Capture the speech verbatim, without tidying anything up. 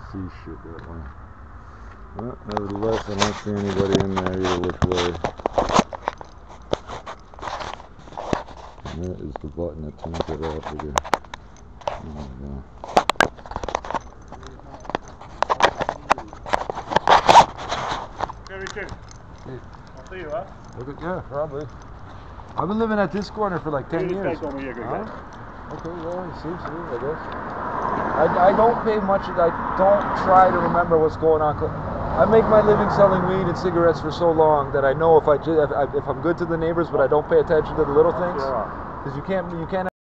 see shit that way. Well, nevertheless, I don't see anybody in there either which way. And that is the button that turns it off again. There we go. Very good. Hey. I'll see you, huh? Look at, yeah, probably. I've been living at this corner for like ten years. Huh? Okay, well, you see, see, I guess. I, I don't pay much, I don't try to remember what's going on. I make my living selling weed and cigarettes for so long that I know if, I, if, I, if I'm good to the neighbors, but I don't pay attention to the little things. Because you can't, you can't